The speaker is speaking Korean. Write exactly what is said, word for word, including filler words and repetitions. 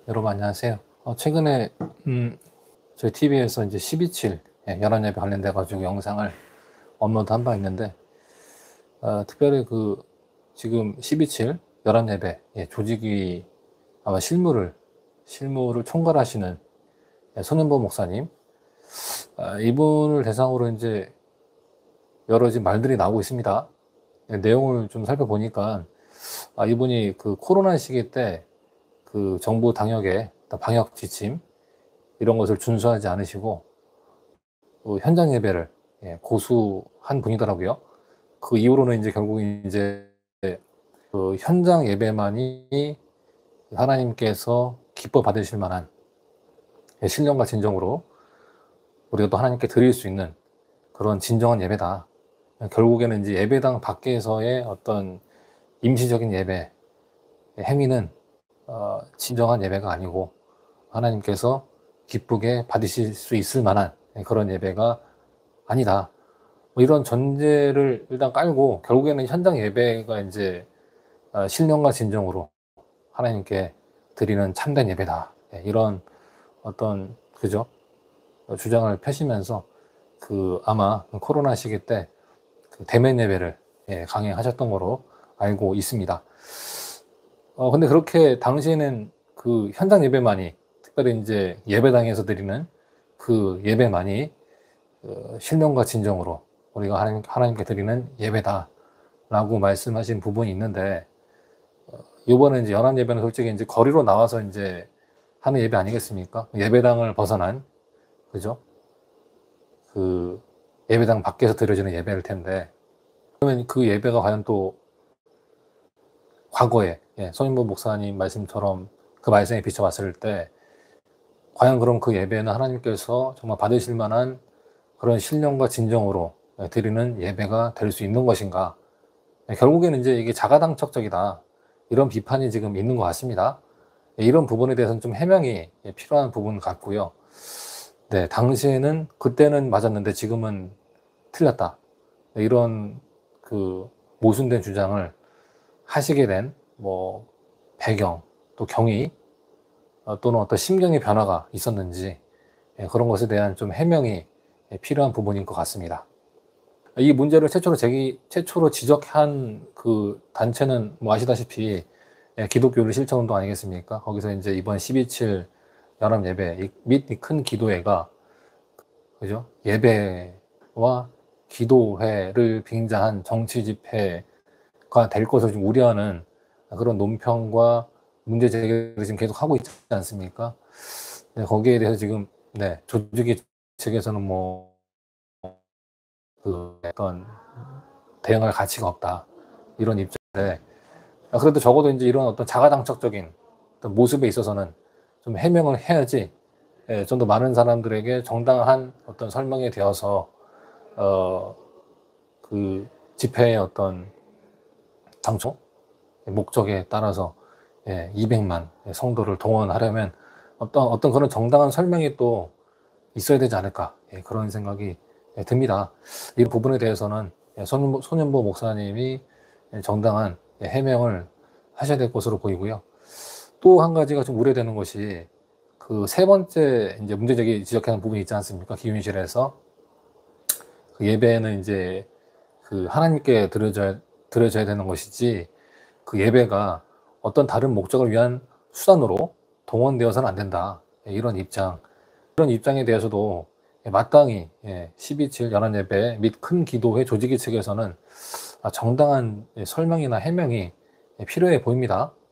여러분 안녕하세요. 어, 최근에 음, 저희 티비에서 이제 십 이칠 예, 연합예배 관련돼 가지고 영상을 업로드한 바 있는데, 어, 특별히 그 지금 십 이칠 연합예배 예, 조직이 아마 실무를 실무를 총괄하시는 예, 손현보 목사님, 아, 이분을 대상으로 이제 여러 지금 말들이 나오고 있습니다. 예, 내용을 좀 살펴보니까, 아, 이분이 그 코로나 시기 때 그 정부 당역의 방역 지침 이런 것을 준수하지 않으시고 그 현장 예배를 예, 고수한 분이더라고요. 그 이후로는 이제 결국 이제 그 현장 예배만이 하나님께서 기뻐 받으실 만한 예, 신령과 진정으로 우리가 또 하나님께 드릴 수 있는 그런 진정한 예배다. 결국에는 이제 예배당 밖에서의 어떤 임시적인 예배 행위는 어, 진정한 예배가 아니고 하나님께서 기쁘게 받으실 수 있을 만한 그런 예배가 아니다. 뭐 이런 전제를 일단 깔고 결국에는 현장 예배가 이제 신령과 진정으로 하나님께 드리는 참된 예배다. 이런 어떤 그죠 주장을 펴시면서 그 아마 코로나 시기 때 그 대면 예배를 강행하셨던 거로 알고 있습니다. 어 근데 그렇게 당시에는 그 현장 예배만이, 특별히 이제 예배당에서 드리는 그 예배만이 그 신령과 진정으로 우리가 하나님, 하나님께 드리는 예배다라고 말씀하신 부분이 있는데, 어, 이번에 이제 연합 예배는 솔직히 이제 거리로 나와서 이제 하는 예배 아니겠습니까? 예배당을 벗어난, 그죠? 그 예배당 밖에서 드려지는 예배일 텐데, 그러면 그 예배가 과연 또 과거에 예, 손인보 목사님 말씀처럼 그 말씀에 비춰봤을 때 과연 그럼 그 예배는 하나님께서 정말 받으실 만한 그런 신령과 진정으로 드리는 예배가 될 수 있는 것인가? 결국에는 이제 이게 자가당착적이다, 이런 비판이 지금 있는 것 같습니다. 이런 부분에 대해서는 좀 해명이 필요한 부분 같고요. 네, 당시에는 그때는 맞았는데 지금은 틀렸다, 이런 그 모순된 주장을 하시게 된 뭐 배경, 또 경위, 또는 어떤 심경의 변화가 있었는지 그런 것에 대한 좀 해명이 필요한 부분인 것 같습니다. 이 문제를 최초로 제기, 최초로 지적한 그 단체는 뭐 아시다시피 기독교를 실천운동 아니겠습니까? 거기서 이제 이번 십 이칠 연합 예배 및 큰 기도회가, 그죠? 예배와 기도회를 빙자한 정치 집회가 될 것을 좀 우려하는 그런 논평과 문제 제기를 지금 계속 하고 있지 않습니까? 네, 거기에 대해서 지금 네, 조직위 측에서는 뭐 그 어떤 대응할 가치가 없다, 이런 입장인데, 그래도 적어도 이제 이런 어떤 자가당착적인 어떤 모습에 있어서는 좀 해명을 해야지, 예, 좀 더 많은 사람들에게 정당한 어떤 설명이 되어서 어, 그 집회의 어떤 당초 목적에 따라서 예, 이백만 성도를 동원하려면 어떤 어떤 그런 정당한 설명이 또 있어야 되지 않을까, 예, 그런 생각이 예, 듭니다. 이 부분에 대해서는 예, 손, 손현보 목사님이 정당한 예, 해명을 하셔야 될 것으로 보이고요. 또 한 가지가 좀 우려되는 것이 그 세 번째 이제 문제제기 지적하는 부분이 있지 않습니까? 기윤실에서 그 예배는 이제 그 하나님께 드려져야, 드려져야 되는 것이지 그 예배가 어떤 다른 목적을 위한 수단으로 동원되어서는 안 된다, 이런 입장. 이런 입장에 대해서도 마땅히 십 이칠 연합예배 및 큰 기도회 조직위 측에서는 정당한 설명이나 해명이 필요해 보입니다.